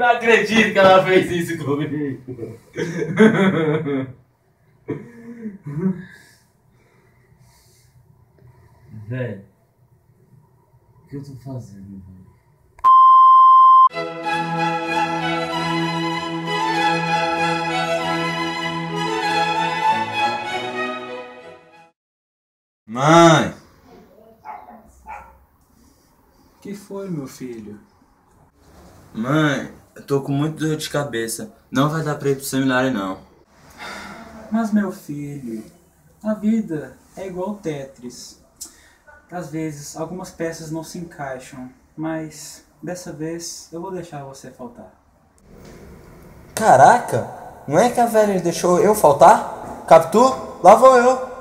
não acredito que ela fez isso comigo. Velho, o que eu tô fazendo, velho? Mãe! O que foi, meu filho? Mãe, eu tô com muito dor de cabeça. Não vai dar pra ir pro seminário, não. Mas, meu filho, a vida é igual Tetris. Às vezes, algumas peças não se encaixam, mas dessa vez eu vou deixar você faltar. Caraca, não é que a velha deixou eu faltar? Capitu, lá vou eu.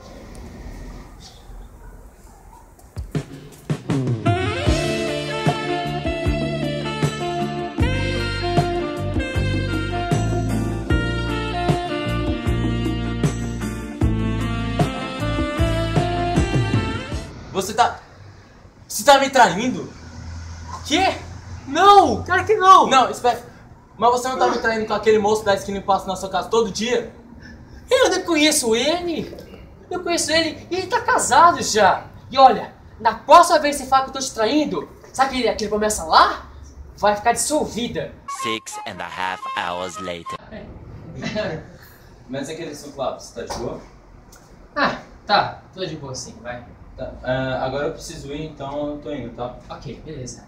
Você tá me traindo? Quê? Não! Claro que não! Não, espera. Mas você não tá me traindo com aquele moço da esquina que passa na sua casa todo dia? Eu não conheço ele! Eu conheço ele e ele tá casado já! E olha, na próxima vez que você fala que eu tô te traindo, sabe aquele promessa lá? Vai ficar dissolvida! 6.5 hours later. Mas aquele suco lá, você tá de boa? Ah, tá. Tô de boa sim, vai. Tá, agora eu preciso ir, então eu tô indo, tá? Ok, beleza.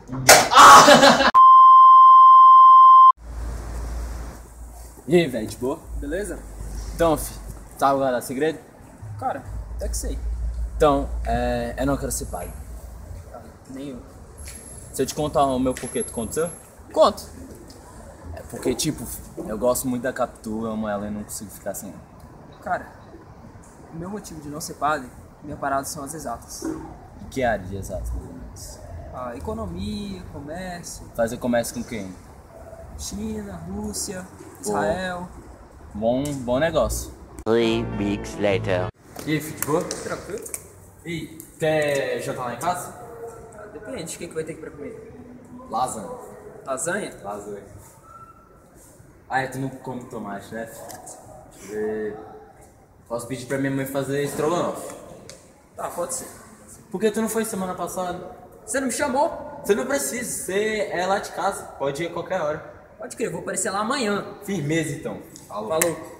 E aí, velho, de boa? Beleza? Então, sabe qual é o segredo? Cara, até que sei. Então, eu não quero ser pai. Nem eu. Se eu te contar o meu porquê, tu conta o seu? Conto. É porque, tipo, eu gosto muito da Capitu, eu amo ela e não consigo ficar sem ela. Cara, o meu motivo de não ser padre, minha parada são as exatas. E que área de exato, mais ou menos? A economia, comércio, Fazer comércio com quem? China, Rússia, Israel. Bom negócio. 3 weeks later. E aí, filho, de boa? Tranquilo? E quer jantar lá em casa? Depende, o que vai ter aqui pra comer? Lasanha. Lasanha? Lasanha. Ah, tu não come tomate, né? Deixa eu ver. Posso pedir pra minha mãe fazer estrogonofe. Tá, pode ser. Por que tu não foi semana passada? Você não me chamou? Você não precisa, você é lá de casa, pode ir a qualquer hora. Pode crer, vou aparecer lá amanhã. Firmeza então. Falou.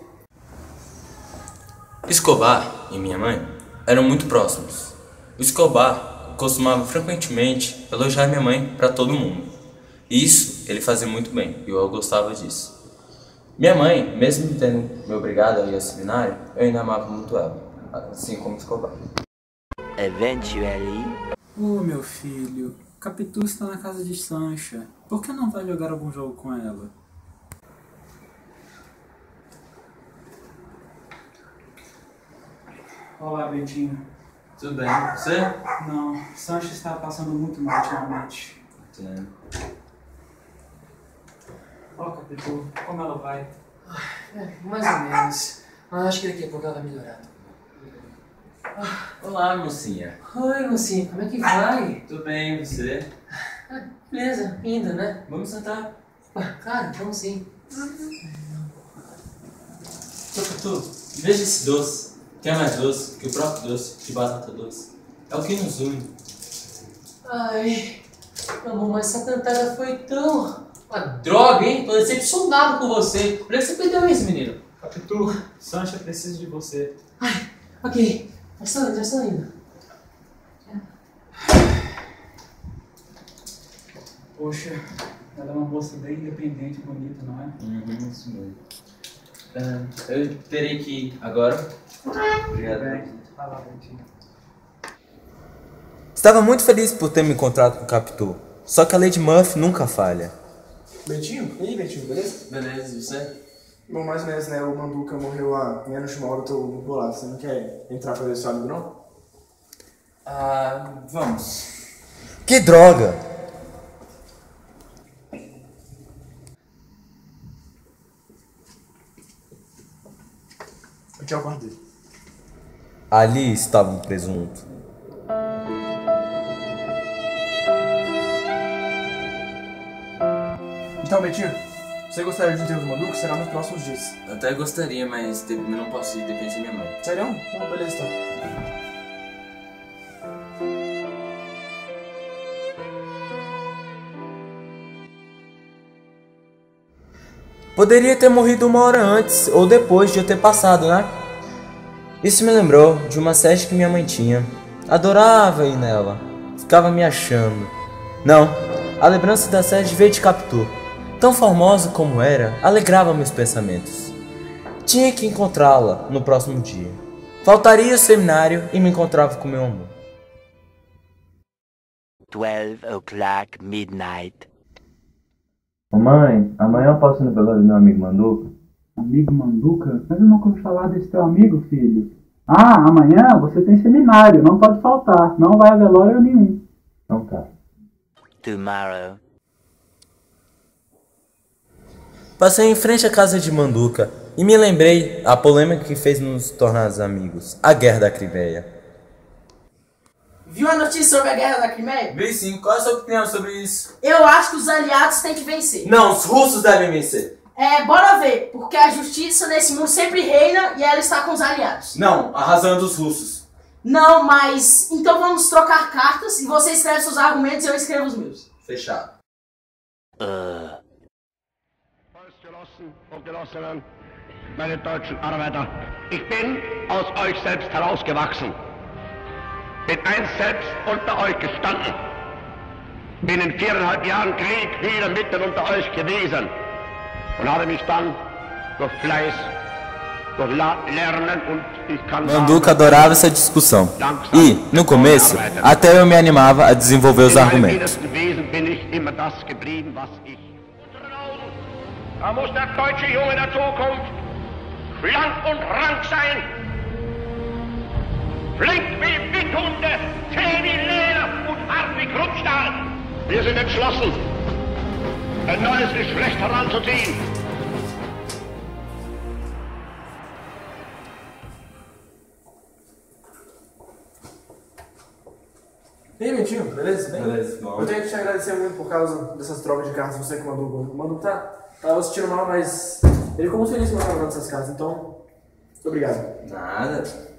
Escobar e minha mãe eram muito próximos. O Escobar costumava frequentemente elogiar minha mãe para todo mundo. E isso ele fazia muito bem e eu gostava disso. Minha mãe, mesmo tendo me obrigado a ir ao seminário, eu ainda amava muito ela, assim como Escobar. Eventually. Meu filho, Capitu está na casa de Sancha. Por que não vai jogar algum jogo com ela? Olá, Betinho. Tudo bem, você? Não, Sancha está passando muito mal ultimamente. Entendo. Ó, Capitu, como ela vai? Mais ou menos. Mas acho que daqui a pouco ela vai melhorar. Olá, mocinha. Oi, mocinho, como é que vai? Tudo bem, e você? Beleza, indo, né? Vamos sentar. Claro, vamos sim. Capitu, veja esse doce. Que é mais doce que o próprio doce de batata doce. É o que nos une. Ai, amor, mas essa cantada foi tão... Uma droga, hein? Tô decepcionado com você. Por que você perdeu isso, menino? Capitu, Sancha precisa de você. Ai, ok. Já estou indo. Poxa, ela é uma moça bem independente e bonita, não é? Isso mesmo. Eu terei que ir agora. Obrigado. Vai lá, Betinho. Estava muito feliz por ter me encontrado com o Capitu. Só que a Lady Murphy nunca falha. Betinho? E aí, Betinho, beleza? Beleza, e você? Bom, mais ou menos, né? O Manduca morreu há menos de uma hora, eu tô muito bolado. Você não quer entrar pra ver seu amigo, não? Vamos. Que droga! Aqui é o quarto dele. Ali estava um presunto. Então, Betinho, você gostaria de um enterro do Manduca? Será nos próximos dias. Eu até gostaria, mas não posso ir, depende da minha mãe. Sério? Então, beleza, então. Poderia ter morrido 1 hora antes ou depois de eu ter passado, né? Isso me lembrou de uma sede que minha mãe tinha. Adorava ir nela. Ficava me achando. Não, a lembrança da sede veio de Capitu. Tão formosa como era, alegrava meus pensamentos. Tinha que encontrá-la no próximo dia. Faltaria o seminário e me encontrava com meu amor. 12 o'clock midnight. Mãe, amanhã eu posso ir no velório do meu amigo Manduca? Amigo Manduca? Mas eu nunca ouvi falar desse teu amigo, filho. Ah, amanhã você tem seminário, não pode faltar. Não vai a velório nenhum. Então tá. Tomorrow. Passei em frente à casa de Manduca e me lembrei a polêmica que fez nos tornar amigos. A Guerra da Crimeia. Viu a notícia sobre a Guerra da Crimeia? Vi sim, qual é a sua opinião sobre isso? Eu acho que os aliados têm que vencer. Não, os russos devem vencer. Bora ver, porque a justiça nesse mundo sempre reina e ela está com os aliados. Não, a razão é dos russos. Não, mas... Então vamos trocar cartas e você escreve seus argumentos e eu escrevo os meus. Fechado. Volksgenossen und Genossinnen, meine deutschen Arbeiter, ich bin aus euch selbst herausgewachsen. Bin einst selbst unter euch gestanden. Bin in 4,5 Jahren Krieg wieder mitten unter euch gewesen. Und habe mich dann durch Fleiß, durch Lernen und ich kann Manduca adorava essa discussão. E, no começo, até eu me animava a desenvolver os argumentos. Wesen bin ich immer das geblieben, was ich. Da muss der deutsche Junge der Zukunft schlank und rank sein. Flink wie Windhunde, zäh wie Leder und hart wie Kruppstahl. Wir sind entschlossen, ein neues Geschlecht heranzuziehen. E aí, Betinho, beleza? Bem? Beleza, bom. Eu tenho que te agradecer muito por causa dessas trocas de cartas você com o Manduca. O Manduca tava assistindo mal, mas ele ficou muito feliz com eu essas cartas, então, muito obrigado. Nada.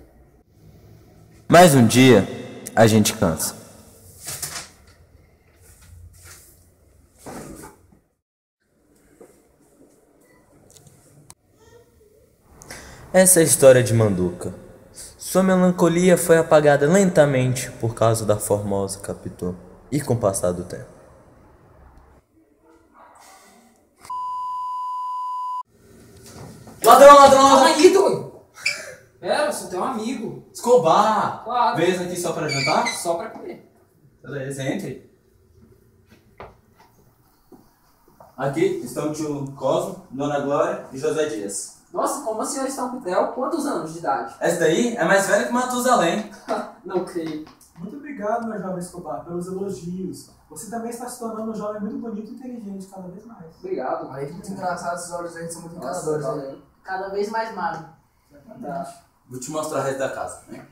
Mas um dia, a gente cansa. Essa é a história de Manduca. Sua melancolia foi apagada lentamente por causa da formosa Capitu e com o passar do tempo. Ladrão, ladrão, Calma ladrão! aí, doido. Pera, você tem um amigo. Escobar! Claro. Veio aqui só pra jantar? Só pra comer. Beleza, entre. Aqui estão o tio Cosmo, Dona Glória e José Dias. Nossa, como a senhora está um pitel? Quantos anos de idade? Essa daí é mais velha que Matusalém. Não creio. Muito obrigado, meu jovem Escobar, pelos elogios. Você também está se tornando um jovem muito bonito e inteligente, cada vez mais. Obrigado. Aí, muito engraçado, esses olhos aí são muito Nossa, encanadores, né? valeu. Cada vez mais magro. Vou te mostrar o resto da casa, né?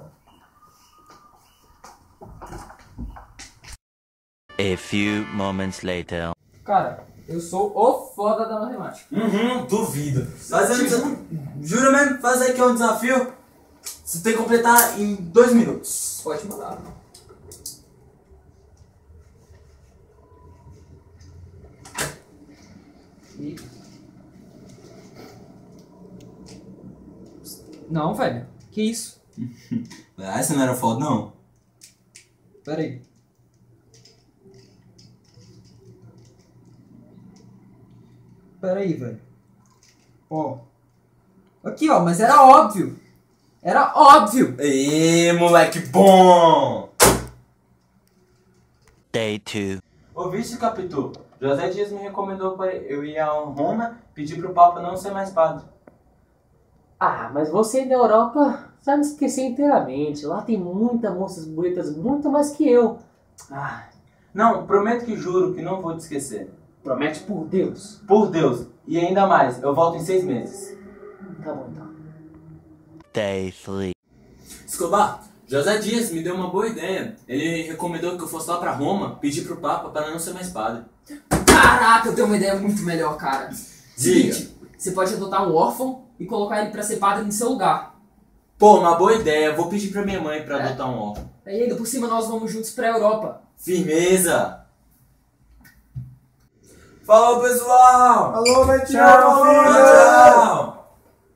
A few moments later. Cara, eu sou o foda da matemática. Duvido. Jura mesmo? Faz aí que é um desafio. Você tem que completar em 2 minutos. Pode mandar. Não, velho. Que isso? Ah, você não era foda, não? Pera aí. Pera aí, velho. Ó. Aqui, ó. Mas era óbvio. Era óbvio. Ê, moleque bom! Day 2. Ouviste, Capitu? José Dias me recomendou para eu ir a Roma pedir pro Papa não ser mais padre. Ah, mas você na Europa vai me esquecer inteiramente. Lá tem muitas moças bonitas, muito mais que eu. Ah, não, prometo que juro que não vou te esquecer. Promete por Deus. Por Deus. E ainda mais, eu volto em 6 meses. Tá bom, então. Day 3. Escobar, José Dias me deu uma boa ideia. Ele recomendou que eu fosse lá pra Roma pedir pro Papa para não ser mais padre. Caraca, eu tenho uma ideia muito melhor, cara. Diga. Seguinte, você pode adotar um órfão e colocar ele pra ser padre no seu lugar. Pô, uma boa ideia. Eu vou pedir pra minha mãe pra adotar um órfão. E ainda por cima nós vamos juntos pra Europa. Firmeza! Falou, pessoal! Alô, vai Tchau, filho! Tchau!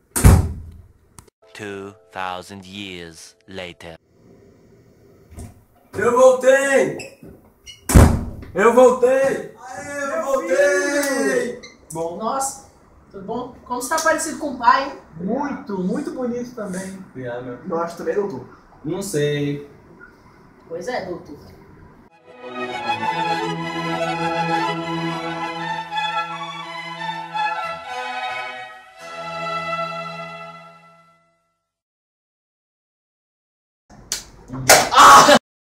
2,000 years later. Eu voltei! Eu voltei! Eu voltei! Bom, nossa, tudo bom? Como você tá parecido com o pai, hein? Muito bonito também. Obrigado, meu. Eu acho também, doutor. Não sei. Pois é, doutor.